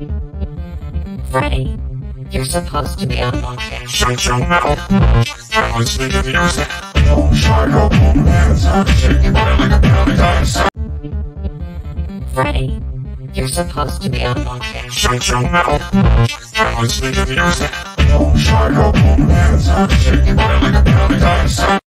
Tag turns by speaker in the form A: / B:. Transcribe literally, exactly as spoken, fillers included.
A: Freddy, you're supposed to be unboxing.
B: Shut your mouth. Stop listening to music. Don't shut up, old man's up. Shake your body like a belly dancer.
A: Freddy, you're supposed to be unboxing.
B: Shut your mouth. Stop listening to music. Don't shut up, old man's up. Shake your body like a belly dancer.